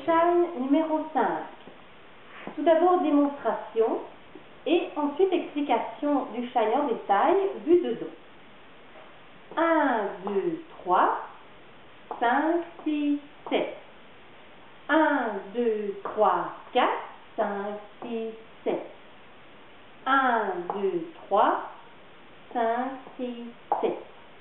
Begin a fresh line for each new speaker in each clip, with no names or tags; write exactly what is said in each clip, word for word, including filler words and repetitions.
shine numéro cinq. Tout d'abord démonstration et ensuite explication du shine en détail vu de dos. un, deux, trois, cinq, six, sept. un, deux, trois, quatre, cinq, six, sept. un, deux, trois, cinq, six, sept.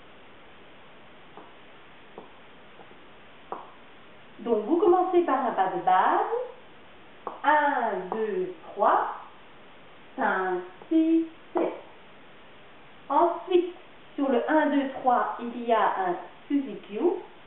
Donc, vous commencez par un pas de base. un, deux, trois, cinq, six, sept. Ensuite, sur le un, deux, trois, il y a un Suzy Q.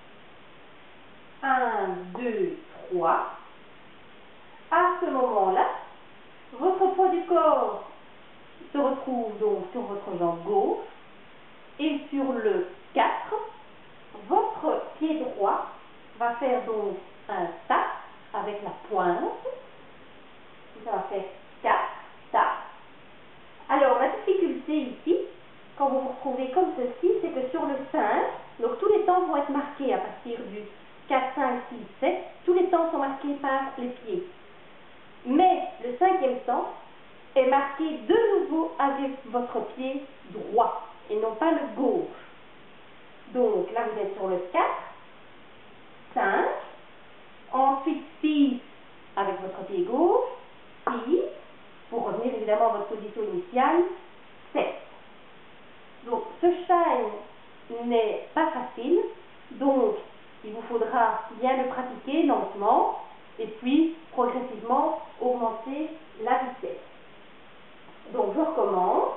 un, deux, trois. À ce moment-là, votre poids du corps se retrouve donc sur votre jambe gauche. Et sur le quatre, votre pied droit va faire donc un tap avec la pointe. Ça va faire quatre, tap. Alors, la difficulté ici, quand vous vous retrouvez comme ceci, c'est que sur le cinq, donc tous les temps vont être marqués à partir du quatre, cinq, six, sept. Tous les temps sont marqués par les pieds. Mais le cinquième temps est marqué de nouveau avec votre pied droit et non pas le gauche. Donc là, vous êtes sur le quatre, cinq, ensuite six avec votre pied gauche, six, pour revenir évidemment à votre position initiale, sept. Donc ce shine n'est pas facile, donc il vous faudra bien le pratiquer lentement et puis progressivement augmenter la vitesse. Donc je recommence.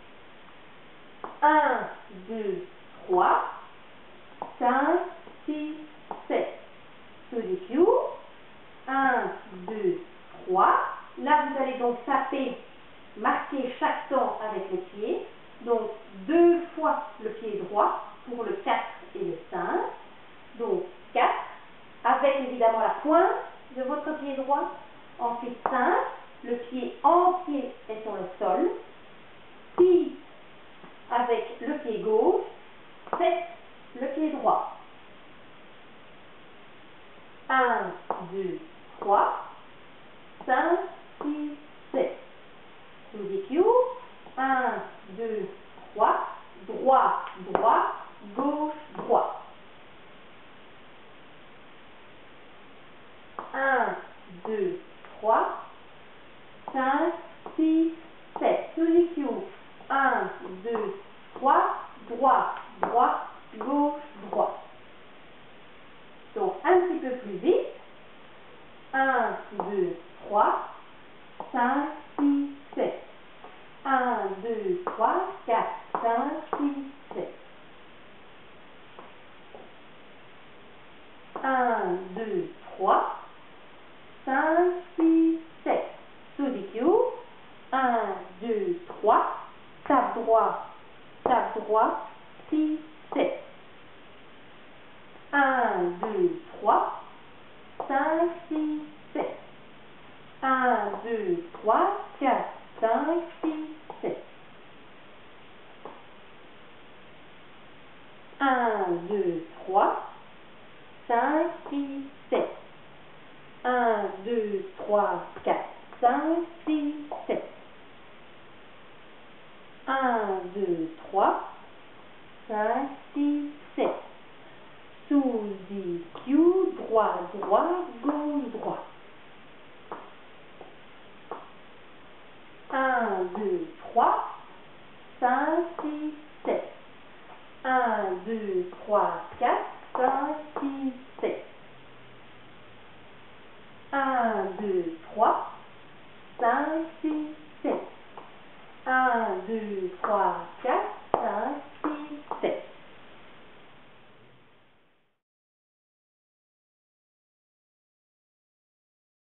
un, deux, trois, cinq, six, sept. Suzy Q. un, deux, trois. Là, vous allez donc taper, marquer chaque temps avec les pieds. Donc, deux fois le pied droit pour le quatre et le cinq. Donc, quatre, avec évidemment la pointe de votre pied droit. Ensuite, cinq, le pied entier est sur le sol. six, avec le pied gauche. sept, le pied droit. un, deux, trois, cinq, six, sept. Suzy Q. un, deux, trois. Droit, droit, gauche, droit. un, deux, trois, cinq, six, sept. Suzy Q. un, deux, trois. Droit, droit, gauche, droit. Donc, un petit peu plus vite. un, deux, trois, cinq, six, sept. un, deux, trois, quatre, cinq, six, sept. un, deux, trois, cinq, six, sept. Suzy Q. un, deux, trois. Tape droit, tape droit, six, sept. un, deux, trois, cinq, six, sept. un, deux, trois, quatre, cinq, six, sept. un, deux, trois, cinq, six, sept. un, deux, trois, quatre, cinq, six, sept. un, deux, trois, cinq, six, sept. Suzy Q, droit, droit, gauche, droit. un, deux, trois, cinq, six, sept. un, deux, trois, quatre, cinq, six, sept. un, deux, trois, cinq, six,